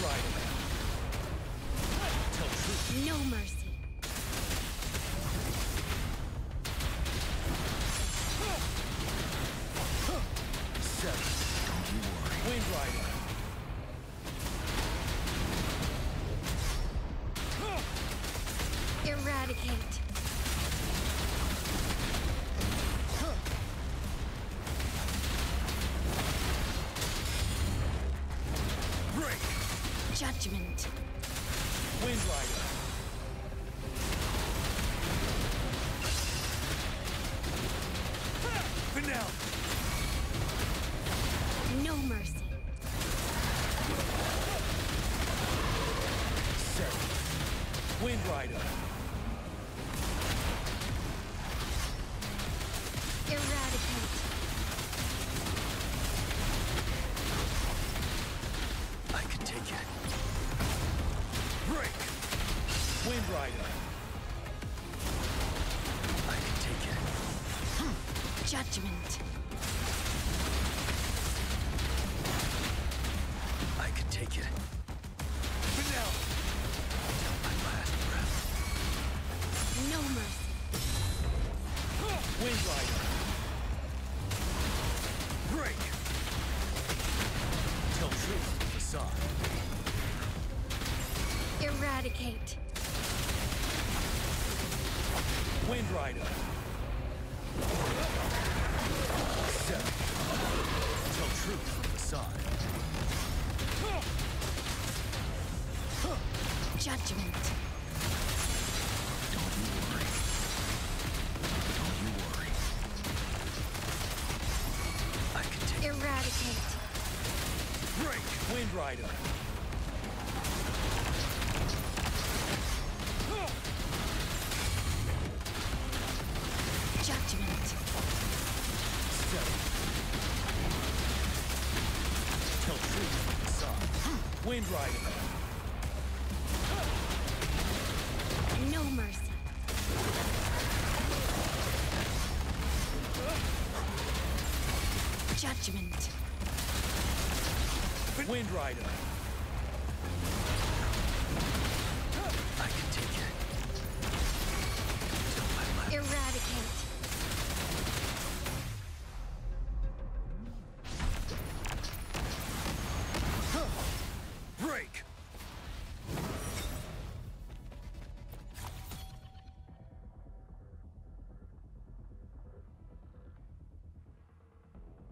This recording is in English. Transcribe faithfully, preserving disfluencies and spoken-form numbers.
Rider. Tell truth. No mercy. Seven. Don't you worry. Wind Rider. Eradicate. Break. Judgment. Wind Rider. Finale. No mercy. Seven. Wind Rider. Eradicate. I can take it. Break. Wind Rider. I can take it. Judgment. I can take it. Finale. Till my last breath. No mercy. Wind Rider. Break. Tell truth to the facade. Eradicate. Wind Rider. Seven. Tell truth to the facade. Judgment. Don't you worry. Don't you worry. I can take it. Eradicate. Break. Wind Rider. Judgment. Seven. Tell truth to the facade. Wind Rider. No mercy. Judgment. Wind Rider. I can take it.